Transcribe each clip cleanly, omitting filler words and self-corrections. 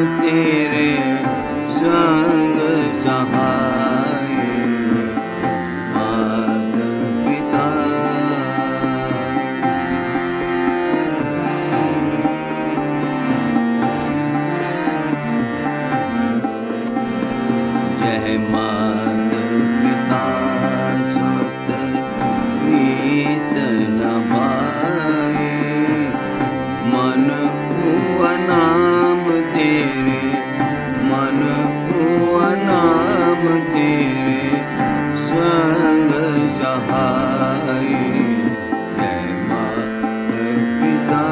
तेरे संग सहाय मात पिता। जय मात पिता सुत मीत नभाए मन हुआ नाम तेरे मन हुआ नाम तेरे संग सहाय जय मात पिता।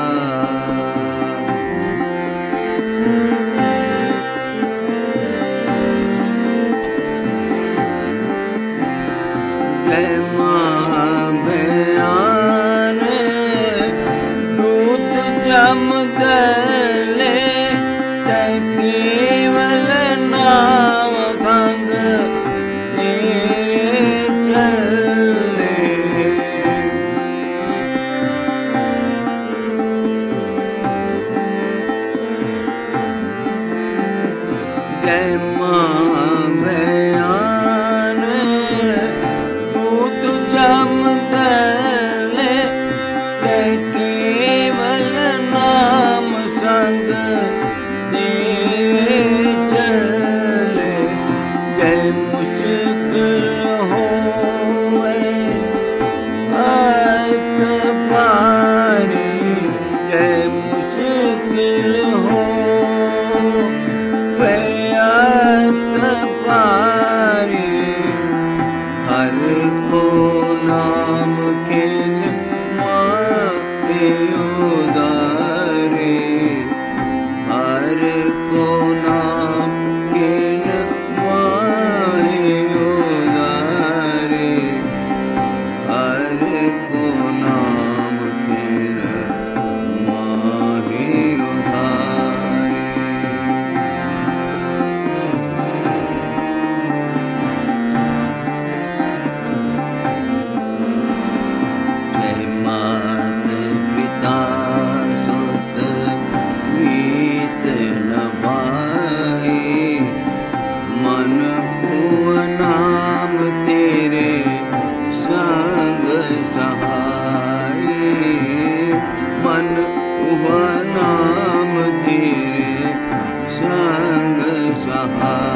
जय मां बयान दूत जम गले केवल नाम भंग तेरे चले। जय मां बयान दूत जम गले केवल नाम संग तेरे चले। जय मुश्किल होवे आत पारी जय मुश्किल होवे आत पारी हर को नाम किन माते उदारे हर को नाम किन माहे उदारे हर को नाम किन माहे उदारे। जय मात पिता सुत मीत नभाए मन हुआ नाम तेरे संग सहाय मन हुआ नाम तेरे संग सहाय।